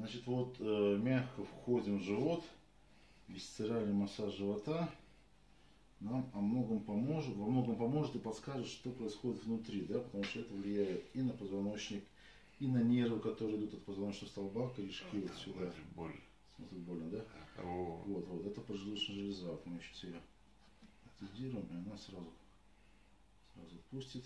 Значит, вот мягко входим в живот, висцеральный массаж живота нам во многом поможет и подскажет, что происходит внутри, да, потому что это влияет и на позвоночник, и на нервы, которые идут от позвоночного столба, корешки вот сюда. Больно. Смотрит больно, да? Вот, это поджелудочная железа. Вот мы сейчас ее активируем, и она сразу отпустит.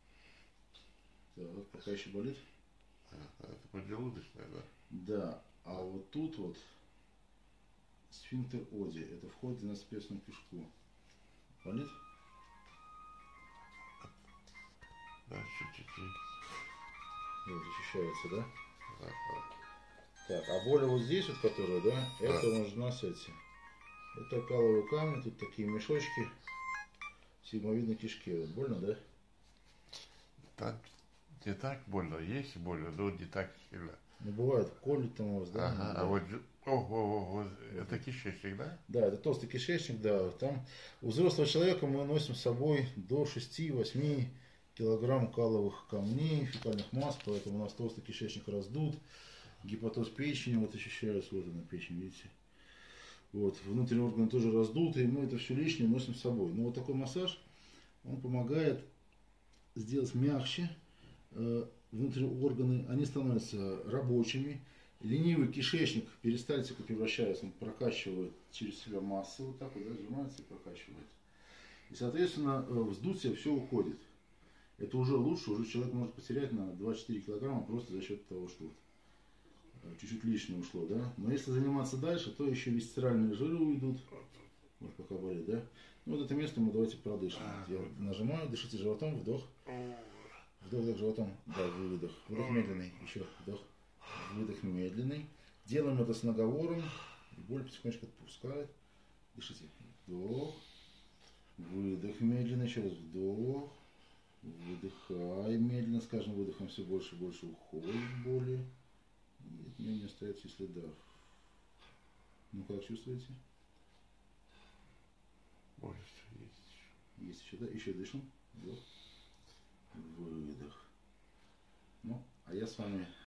Так, пока еще болит? Это поджелудочная, да? Да, а вот тут вот сфинктер Оди, это вход в двенадцатиперстную кишку. Болит? Да, чуть-чуть. Вот, ощущается, да? Да. Так, а боль вот здесь вот, которая, да, это нужна эти. Это каловые камни, тут такие мешочки в сигмовидной кишке. Вот, больно, да? Так, не так больно, есть больно, но не так сильно. Ну, бывает, колет там у вас, да? Ага, а вот, это кишечник, да? Да, это толстый кишечник, да. Там у взрослого человека мы носим с собой до 6-8 килограмм каловых камней, фекальных масс, поэтому у нас толстый кишечник раздут. Гепатоз печени, вот ощущается, вот она печень, видите. Вот, внутренние органы тоже раздуты, и мы это все лишнее носим с собой. Но вот такой массаж, он помогает сделать мягче внутренние органы, они становятся рабочими. Ленивый кишечник перистальтика превращается, он прокачивает через себя массы, вот так вот, да, сжимается и прокачивает. И, соответственно, вздутие все уходит. Это уже лучше, уже человек может потерять на 2-4 килограмма просто за счет того, что чуть-чуть лишнее ушло, да. Но если заниматься дальше, то еще висцеральные жиры уйдут. Вот пока болит, да. Ну, вот это место мы давайте продышим. Я нажимаю, дышите животом, вдох. Вдох животом, да, выдох. Выдох медленный, еще вдох. Выдох медленный. Делаем это с наговором. Боль потихонечку отпускает. Дышите. Вдох. Выдох медленно, еще раз вдох. Выдыхай медленно, с каждым выдохом все больше и больше уходит боли. И от нее не остается и следа. Ну как чувствуете? Боль есть. Есть еще, да? Еще дышим. Вдох. Выдох. Ну, а я с вами